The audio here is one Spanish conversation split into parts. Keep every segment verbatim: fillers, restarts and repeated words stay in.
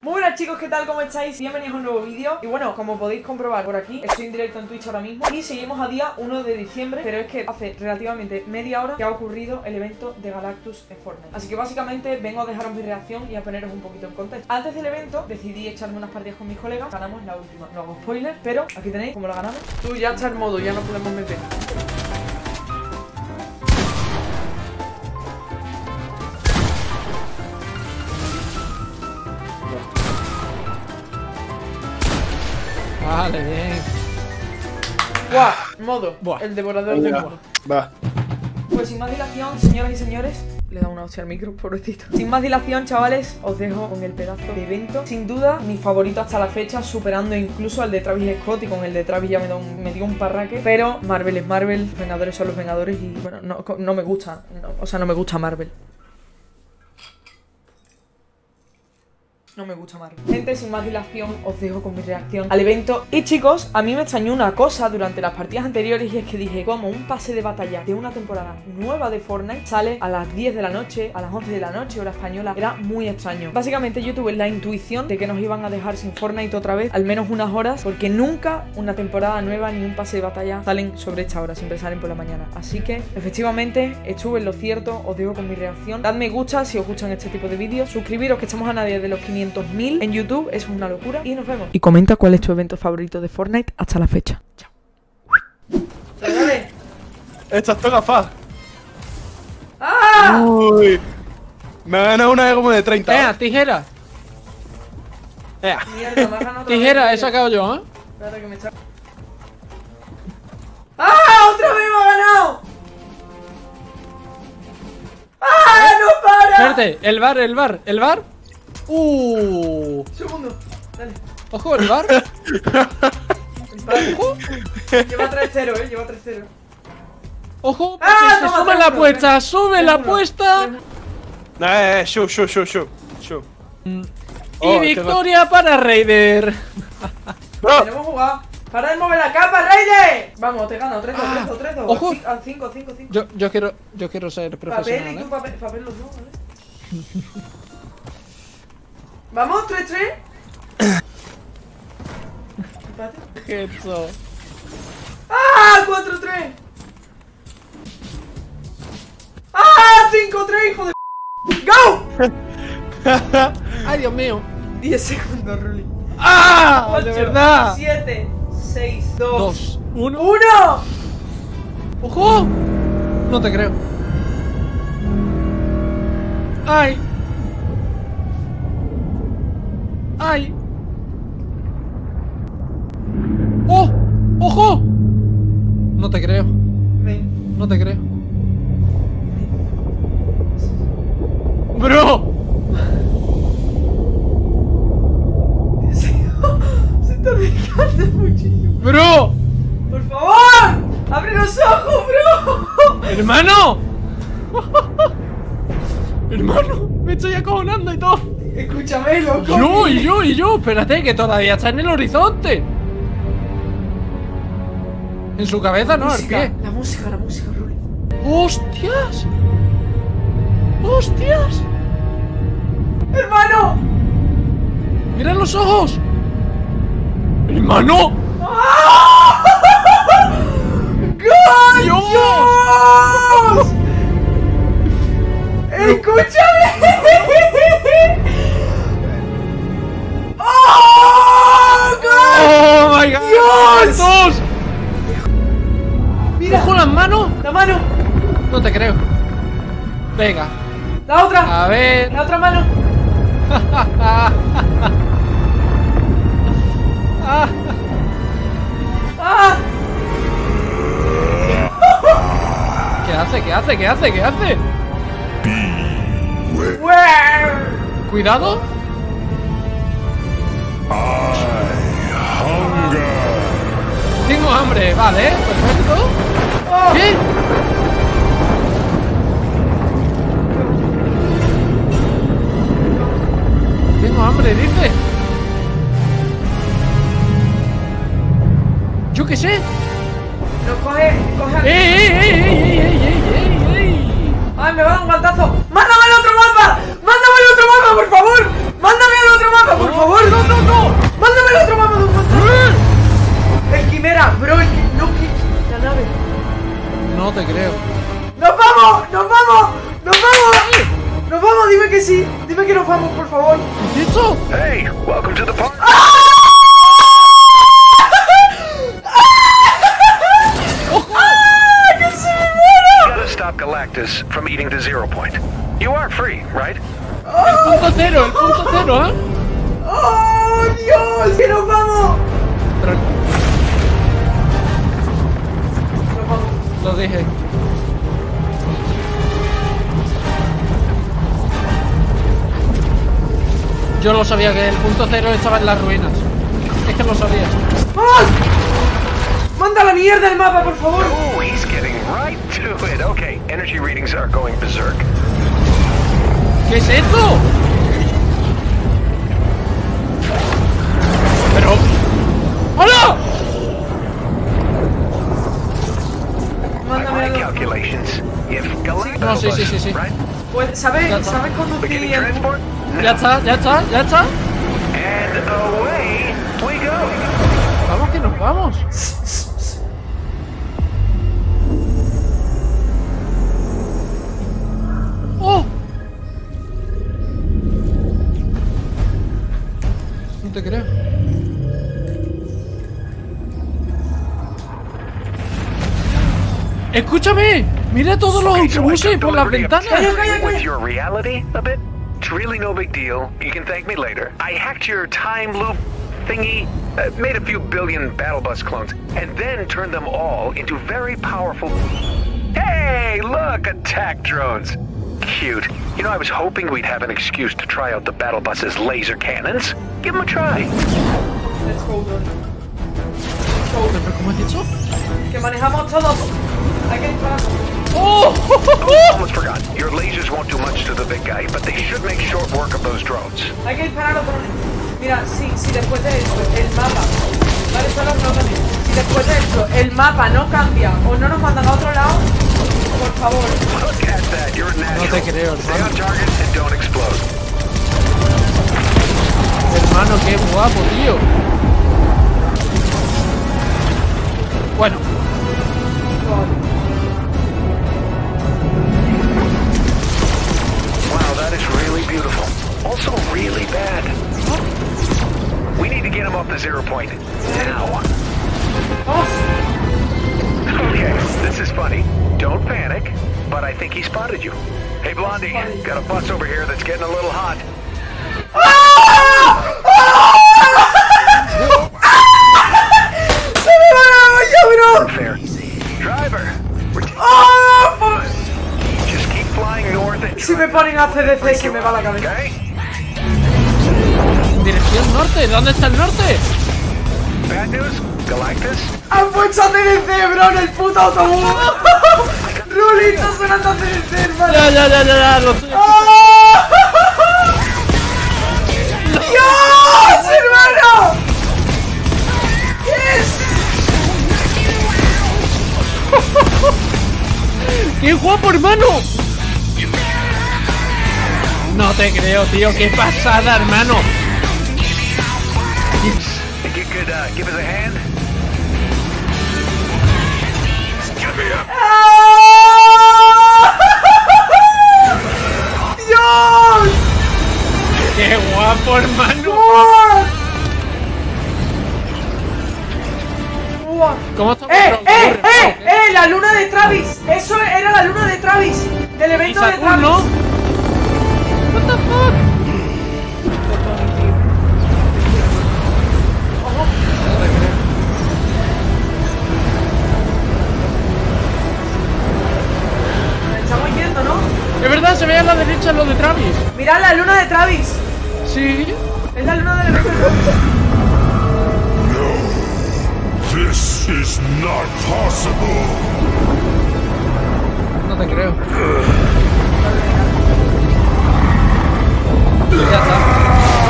Muy buenas chicos, ¿qué tal? ¿Cómo estáis? Bienvenidos a un nuevo vídeo. Y bueno, como podéis comprobar por aquí, estoy en directo en Twitch ahora mismo y seguimos a día uno de diciembre. Pero es que hace relativamente media hora que ha ocurrido el evento de Galactus en Fortnite. Así que básicamente vengo a dejaros mi reacción y a poneros un poquito en contexto. Antes del evento decidí echarme unas partidas con mis colegas. Ganamos la última, no hago spoiler, pero aquí tenéis cómo la ganamos. Tú ya está el modo, ya no podemos meter. Vale, bien. ¡Buah! Modo. Buah. El devorador de mundo. Va. Pues sin más dilación, señoras y señores. Le da una hostia al micro, pobrecito. Sin más dilación, chavales, os dejo con el pedazo de evento. Sin duda, mi favorito hasta la fecha, superando incluso al de Travis Scott. Y con el de Travis ya me, da un, me dio un parraque. Pero Marvel es Marvel, los Vengadores son los Vengadores. Y bueno, no, no me gusta, no, o sea, no me gusta Marvel. No me gusta Marvel. Gente, sin más dilación, os dejo con mi reacción al evento. Y chicos, a mí me extrañó una cosa durante las partidas anteriores. Y es que dije, como un pase de batalla de una temporada nueva de Fortnite sale a las diez de la noche, a las once de la noche, hora española. Era muy extraño. Básicamente yo tuve la intuición de que nos iban a dejar sin Fortnite otra vez, al menos unas horas, porque nunca una temporada nueva ni un pase de batalla salen sobre esta hora, siempre salen por la mañana. Así que, efectivamente, estuve en lo cierto. Os dejo con mi reacción. Dad me gusta si os gustan este tipo de vídeos. Suscribiros, que estamos a nadie de los quinientos mil en YouTube, eso es una locura. Y nos vemos. Y comenta cuál es tu evento favorito de Fortnite hasta la fecha. Chao. Dale. Estas son gafas. ¡Ah! Uy. Me ha ganado una de como de treinta. Venga, tijera. Ea. Mierda, me has ganado otra Tijera, vez. he sacado yo, ¿eh? Espérate que me echa... ¡Ah! ¡Otra vez me ha ganado! ¡Ah! ¡No para! Espérate, el bar, el bar, el bar. Uh. Segundo, dale. Ojo, el bar. Empate. Ojo. Lleva tres cero, eh, lleva tres cero. Ojo, Ah, porque se toma, sube tres la uno, apuesta, tres- sube tres la uno, apuesta. tres uno. Eh, eh, show, show, show, show. Show. Y Oh, victoria para Raider. ¡No! Tenemos jugado. ¡Para de mover la capa, Reyes! Vamos, te gano, tres dos, tres dos, tres dos. Ojo. Al cinco, cinco, cinco. Yo, yo quiero, yo quiero ser Papel y profesional, tú ¿eh? papel, papel los dos, ¿vale? Vamos, tres tres. Empate. Eso. ¡Ah! cuatro tres. ¡Ah! cinco tres, hijo de... ¡Go! Ay, Dios mío. diez segundos, Ruli. ¡Ah! De verdad. siete, seis, dos, Dos, uno. uno. ¡Ojo! No te creo. ¡Ay! ¡Ay! ¡Oh! ¡Ojo! No te creo. Ven. No te creo. ¡Bro! Se está acercando muchísimo. ¡Bro! ¡Por favor! ¡Abre los ojos, bro! ¡Hermano! ¡Hermano! Me estoy acojonando y todo. Escúchame, loco. Yo, y yo, y yo. Espérate, que todavía está en el horizonte. En su cabeza, no, al música, pie. La música, la música, Ruli. ¡Hostias! ¡Hostias! ¡Hermano! ¡Mira los ojos! ¡Hermano! ¡Ah! ¡Gol! ¡Dios! ¡Escúchame! ¡Oh! ¡Gol! ¡Oh, my God! ¡Dios! ¡Dos! ¡Mira! ¡Ojo las manos! ¡La mano! No te creo. Venga. ¡La otra! A ver. ¡La otra mano! Ah. ¡Ah! ¿Qué hace? ¿Qué hace? ¿Qué hace? ¿Qué hace? ¡Wow! Cuidado. Tengo hambre, vale, perfecto. ¡Oh! ¿Qué? Tengo hambre, dice. Yo qué sé. Lo coge, coge a... ¡Ey, ey, ey, ey, ey, ey, ey, ey! ¡Ay, me va a dar un guantazo! ¡Mándame al otro mapa! ¡Mándame al otro mapa, por favor! ¡Mándame al otro mapa, por favor! favor. ¿Qué es esto? Hey, welcome to the party. You gotta stop Galactus from eating the zero point. You are free, right? El punto cero, el punto cero, ¿eh? ¡Oh, Dios! ¡Que nos vamos! Pero Nos vamos. lo dije. Yo lo sabía que el punto cero estaba en las ruinas. Es que lo sabía. ¡Vamos! ¡Manda la mierda el mapa, por favor! Oh, he's getting right to it. Okay, energy readings are going berserk. ¿Qué es esto? Pero... ¡Hola! By Mándame my algo. calculations, if Galactus, No, sí, sí, sí, sí. right? Pues, ¿sabes, Ya está. ¿sabes Beginning conducir el... transport. Ya está, ya está, ya está. And away we go. Vamos que nos vamos. ¡Oh! No te creo. ¡Escúchame! ¡Mira todos los Okay, so I autobuses took the por las liberty of ventanas! tampering with your reality a bit. It's really no big deal. You can thank me later. I hacked your time loop thingy, uh, made a few billion battle bus clones, and then turned them all into very powerful. Hey, look, attack drones. Cute. You know, I was hoping we'd have an excuse to try out the battle bus's laser cannons. Give them a try. Let's go, Don. Let's go. ¿Pero cómo has dicho? Que manejamos todos. Hay que disparar. ¡Oh! Oh, almost forgot. Your lasers won't do much to the big guy, but they should make short work of those drones. Hay que disparar a los drones. Mira, si, si después de esto el mapa... Vale, son los drones. Si después de esto el mapa no cambia o no nos mandan a otro lado, por favor. Look at that. You're a natural. te creo, Stay hermano. on target and don't explode. Hermano, qué guapo, tío. Bueno, Wow, that is really beautiful. Also really bad. We need to get him off the zero point. Now. ¡Vamos! Okay, this is funny. Don't panic, but I think he spotted you. Hey, Blondie, got a bus over here that's getting a little hot. ¡Se me va la olla, bro! Fair. Driver, we're ¡Ah! por- just keep flying north and Si me ponen a C D C se me va la cabeza. okay? dirección norte. ¿Dónde está el norte? Bad news, Galactus. ¡Han puesto a C D C, bro, en el puto autobús! ¡Rulito sonando a C D C, hermano! Ya, ya, ya, ya, ya, lo estoy... ¡Ah! ¡Dios, hermano! ¡Yes! ¡Qué guapo, hermano! No te creo, tío. ¡Qué pasada, hermano! Think you could uh, give us a hand? ¡Dios! ¡Qué guapo, hermano! ¡Buah! ¡Buah! ¿Cómo está ¡Eh, vuestro eh, autobús, eh! hermano? ¡Eh! ¡La luna de Travis! Eso era la luna de Travis. Del ¿Y evento de Saturn Travis. no? What the fuck? Ojo. No te creo. Estamos yendo, ¿no? Es verdad, se ve a la derecha lo de Travis. Mirad la luna de Travis. Sí. Es la luna del evento de Travis. This is not possible. No te creo. Ya está.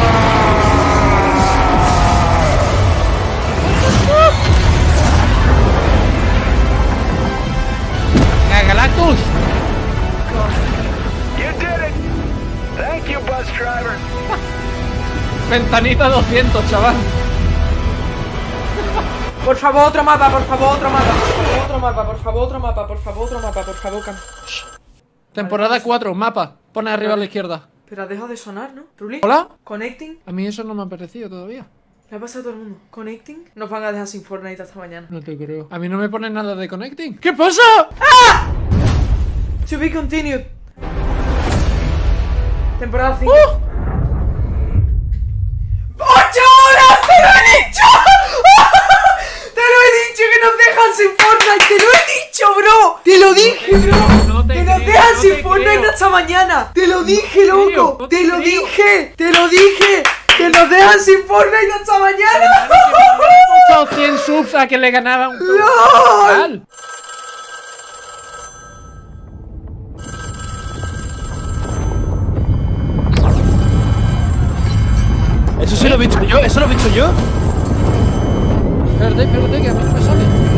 ¡La Galactus! You did it! Thank you, bus driver. Ventanita doscientos, chaval. Por favor, otro mapa, por favor, otro mapa. Por favor, otro mapa, por favor, otro mapa, por favor, otro mapa, por favor, Cam. Temporada cuatro, mapa. Pone arriba a la izquierda. Pero ha dejado de sonar, ¿no? Ruli. ¿Hola? Connecting. A mí eso no me ha parecido todavía. Le ha pasado a todo el mundo. Connecting. Nos van a dejar sin Fortnite hasta mañana. No te creo. A mí no me pone nada de connecting. ¿Qué pasa? To be continued. Temporada cinco. ¡Oh! ¡Ocho horas! ¡Te lo he dicho! ¡Te lo he dicho que nos dejan sin Fortnite! ¡Te lo he dicho, bro! ¡Te lo dije, bro! No te ¡Que nos creo, dejan no sin te Fortnite creo. hasta mañana! ¡Te lo dije, creo, loco! no ¡Te te lo creo. dije! ¡Te lo dije! ¡Que nos dejan sin Fortnite hasta mañana! He puesto cien subs a que le ganaba un ¡No! canal. Eso sí lo he visto yo, eso lo he visto yo. Espérate, espérate, que a mí no me sale.